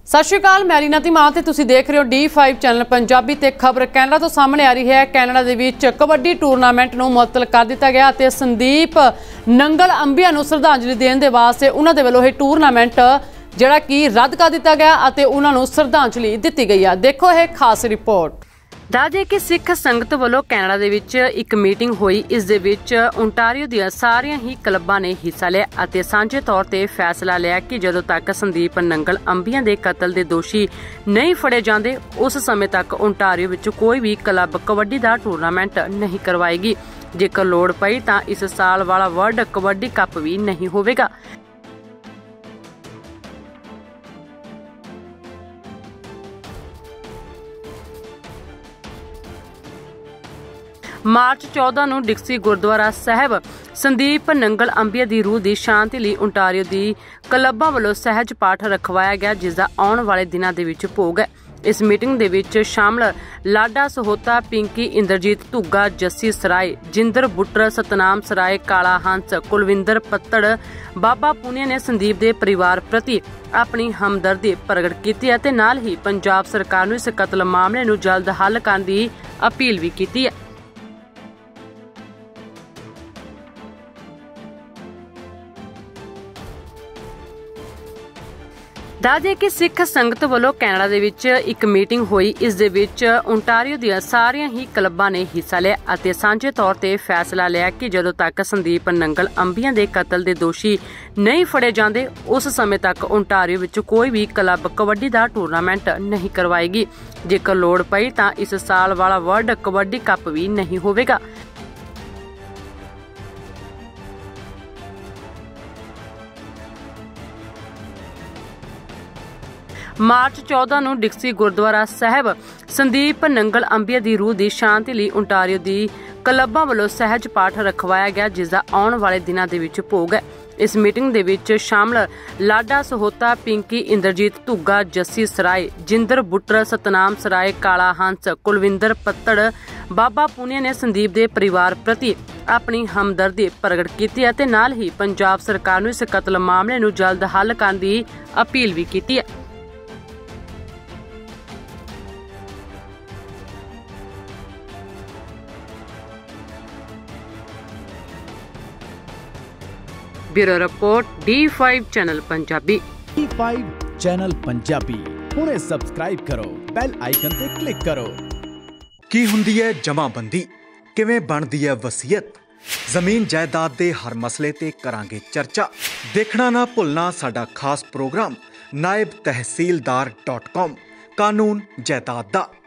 सत श्री अकाल, मैं रीना धीमान ते तुसीं देख रहे हो D5 चैनल पंजाबी ते खबर कैनेडा तो सामने आ रही है। कैनेडा दे विच कबड्डी टूरनामेंट नूं मुअत्तल कर दिता गया ते संदीप नंगल अंबिया नूं श्रद्धांजलि देण दे वास्ते उन्हां दे वल्लों यह टूरनामेंट जिहड़ा कि रद्द कर दिता गया अते उन्हां नूं श्रद्धांजलि दित्ती गई है। देखो यह खास रिपोर्ट। दाजे कि सिख संगत वालों कैनेडा दे विच एक मीटिंग हुई। इस दे विच ओंटारियो ਦੀਆਂ ਸਾਰੀਆਂ ਹੀ ਕਲੱਬਾਂ ਨੇ ਹਿੱਸਾ ਲਿਆ ਅਤੇ ਸਾਂਝੇ ਤੌਰ ਤੇ ਫੈਸਲਾ ਲਿਆ ਕਿ ਜਦੋਂ ਤੱਕ ਸੰਦੀਪ ਨੰਗਲ ਅੰਬੀਆਂ ਦੇ ਕਤਲ ਦੇ ਦੋਸ਼ੀ ਨਹੀਂ ਫੜੇ ਜਾਂਦੇ ਉਸ ਸਮੇਂ ਤੱਕ ओंटारियो ਵਿੱਚ ਕੋਈ ਵੀ ਕਲੱਬ ਕਬੱਡੀ ਦਾ ਟੂਰਨਾਮੈਂਟ ਨਹੀਂ ਕਰਵਾਏਗੀ। ਜੇਕਰ ਲੋੜ ਪਈ ਤਾਂ ਇਸ ਸਾਲ ਵਾਲਾ ਵਰਲਡ ਕਬੱਡੀ ਕੱਪ ਵੀ ਨਹੀਂ ਹੋਵੇਗਾ। मार्च 14 ਨੂੰ ਡਿਕਸੀ ਗੁਰਦੁਆਰਾ ਸਾਹਿਬ ਸੰਦੀਪ ਨੰਗਲ ਅੰਬੀਆ ਦੀ ਰੂਹ ਦੀ ਸ਼ਾਂਤੀ ਲਈ ओंटारियो ਦੀ ਕਲੱਬਾਂ ਵੱਲੋਂ ਸਹਿਜ ਪਾਠ ਰਖਵਾਇਆ ਗਿਆ, ਜਿਸ ਦਾ ਆਉਣ ਵਾਲੇ ਦਿਨਾਂ ਦੇ ਵਿੱਚ ਭੋਗ ਹੈ। ਇਸ ਮੀਟਿੰਗ ਦੇ ਵਿੱਚ ਸ਼ਾਮਲ ਲਾਡਾ ਸਹੋਤਾ, ਪਿੰਕੀ, ਇੰਦਰਜੀਤ ਧੁੱਗਾ, ਜੱਸੀ ਸਰਾਏ, ਜਿੰਦਰ ਬੁੱਟਰ, ਸਤਨਾਮ ਸਰਾਏ, ਕਾਲਾ ਹੰਸ, ਕੁਲਵਿੰਦਰ ਪੱਤੜ, ਬਾਬਾ ਪੂਨੀਆ ਨੇ ਸੰਦੀਪ ਦੇ ਪਰਿਵਾਰ ਪ੍ਰਤੀ ਆਪਣੀ ਹਮਦਰਦੀ ਪ੍ਰਗਟ ਕੀਤੀ ਅਤੇ ਨਾਲ ਹੀ ਪੰਜਾਬ ਸਰਕਾਰ ਨੂੰ ਇਸ ਕਤਲ ਮਾਮਲੇ ਨੂੰ ਜਲਦ ਹੱਲ ਕਰਨ ਦੀ ਅਪੀਲ ਵੀ ਕੀਤੀ ਹੈ। दाजे कि सिख संगत वालों कैनेडा दे विच एक मीटिंग हुई। इस दे विच ओंटारियो ਦੀਆਂ ਸਾਰੀਆਂ ਹੀ ਕਲੱਬਾਂ ਨੇ ਹਿੱਸਾ ਲਿਆ ਅਤੇ ਸਾਂਝੇ ਤੌਰ ਤੇ ਫੈਸਲਾ ਲਿਆ ਕਿ ਜਦੋਂ ਤੱਕ ਸੰਦੀਪ ਨੰਗਲ ਅੰਬੀਆਂ ਦੇ ਕਤਲ ਦੇ ਦੋਸ਼ੀ ਨਹੀਂ ਫੜੇ ਜਾਂਦੇ ਉਸ ਸਮੇਂ ਤੱਕ ओंटारियो ਵਿੱਚ ਕੋਈ ਵੀ ਕਲੱਬ ਕਬੱਡੀ ਦਾ ਟੂਰਨਾਮੈਂਟ ਨਹੀਂ ਕਰਵਾਏਗੀ। ਜੇਕਰ ਲੋੜ ਪਈ ਤਾਂ ਇਸ ਸਾਲ ਵਾਲਾ ਵਰਲਡ ਕਬੱਡੀ ਕੱਪ ਵੀ ਨਹੀਂ ਹੋਵੇਗਾ। ਮਾਰਚ 14 ਨੂੰ ਡਿਕਸੀ ਗੁਰਦੁਆਰਾ ਸਾਹਿਬ ਸੰਦੀਪ ਨੰਗਲ ਅੰਬੀਆ ਦੀ ਰੂਹ ਦੀ ਸ਼ਾਂਤੀ ਲਈ ओंटारियो ਦੀ ਕਲੱਬਾਂ ਵੱਲੋਂ ਸਹਿਜ ਪਾਠ ਰਖਵਾਇਆ ਗਿਆ, ਜਿਸ ਦਾ ਆਉਣ ਵਾਲੇ ਦਿਨਾਂ ਦੇ ਵਿੱਚ ਭੋਗ ਹੈ। ਇਸ ਮੀਟਿੰਗ ਦੇ ਵਿੱਚ ਸ਼ਾਮਲ ਲਾਡਾ ਸਹੋਤਾ, ਪਿੰਕੀ, ਇੰਦਰਜੀਤ ਧੁੱਗਾ, ਜੱਸੀ ਸਰਾਏ, ਜਿੰਦਰ ਬੁੱਟਰ, ਸਤਨਾਮ ਸਰਾਏ, ਕਾਲਾ ਹੰਸ, ਕੁਲਵਿੰਦਰ ਪੱਤੜ, ਬਾਬਾ ਪੂਨੀਆ ਨੇ ਸੰਦੀਪ ਦੇ ਪਰਿਵਾਰ ਪ੍ਰਤੀ ਆਪਣੀ ਹਮਦਰਦੀ ਪ੍ਰਗਟ ਕੀਤੀ ਅਤੇ ਨਾਲ ਹੀ ਪੰਜਾਬ ਸਰਕਾਰ ਨੂੰ ਇਸ ਕਤਲ ਮਾਮਲੇ ਨੂੰ ਜਲਦ ਹੱਲ ਕਰਨ ਦੀ ਅਪੀਲ ਵੀ ਕੀਤੀ ਹੈ। Bureau report D5 channel Punjabi. D5 channel Punjabi हुणे सबसक्राइब करो, बैल आइकन ते क्लिक करो। की हुंदी है जमाबंदी, किवें बनदी है वसीयत, जमीन जायदाद दे हर मसले ते करांगे चर्चा। देखना ना भुलना साडा खास प्रोग्राम naibtehsildar.com कानून जायदाद दा।